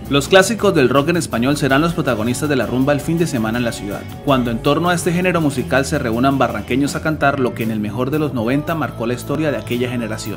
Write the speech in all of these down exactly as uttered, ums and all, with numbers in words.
Los clásicos del rock en español serán los protagonistas de la rumba el fin de semana en la ciudad, cuando en torno a este género musical se reúnan barranqueños a cantar lo que en el mejor de los noventa marcó la historia de aquella generación.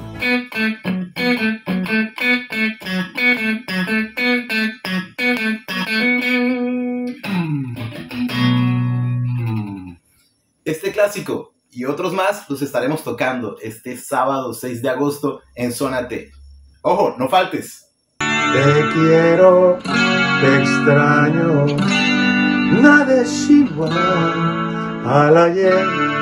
Este clásico y otros más los estaremos tocando este sábado seis de agosto en Zona T. ¡Ojo, no faltes! Te quiero, te extraño, nada es igual al ayer.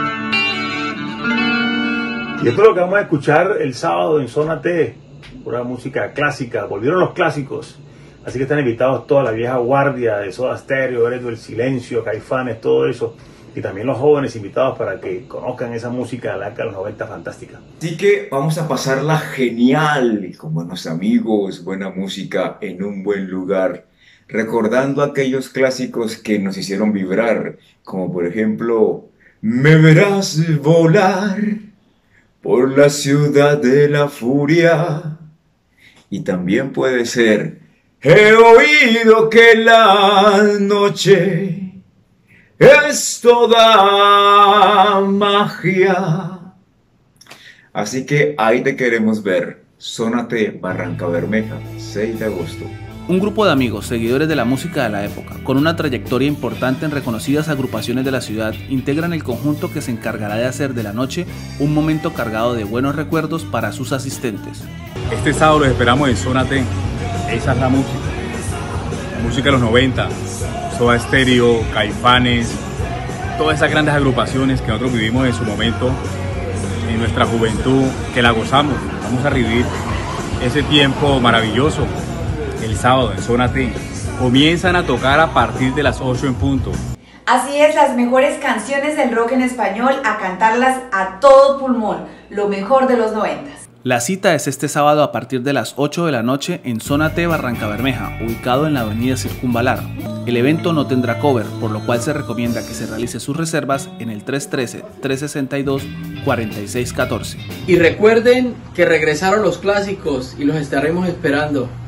Y esto es lo que vamos a escuchar el sábado en Zona T, pura música clásica, volvieron los clásicos. Así que están invitados toda la vieja guardia de Soda Stereo, Héroes del Silencio, Caifanes, todo eso. Y también los jóvenes invitados para que conozcan esa música de la década de los noventa fantástica. Así que vamos a pasarla genial, con buenos amigos, buena música, en un buen lugar, recordando aquellos clásicos que nos hicieron vibrar, como por ejemplo, Me verás volar por la ciudad de la furia. Y también puede ser, he oído que la noche es toda magia. Así que ahí te queremos ver. Zona T, Barranca Bermeja, seis de agosto. Un grupo de amigos, seguidores de la música de la época, con una trayectoria importante en reconocidas agrupaciones de la ciudad, integran el conjunto que se encargará de hacer de la noche un momento cargado de buenos recuerdos para sus asistentes. Este sábado los esperamos en Zona T. Esa es la música. La música de los noventa. Soda Stereo, Caifanes, todas esas grandes agrupaciones que nosotros vivimos en su momento, en nuestra juventud, que la gozamos. Vamos a revivir ese tiempo maravilloso el sábado en Zona T. Comienzan a tocar a partir de las ocho en punto. Así es, las mejores canciones del rock en español, a cantarlas a todo pulmón, lo mejor de los noventas. La cita es este sábado a partir de las ocho de la noche en Zona T, Barranca Bermeja, ubicado en la avenida Circunvalar. El evento no tendrá cover, por lo cual se recomienda que se realice sus reservas en el tres uno tres, tres seis dos, cuatro seis uno cuatro. Y recuerden que regresaron los clásicos y los estaremos esperando.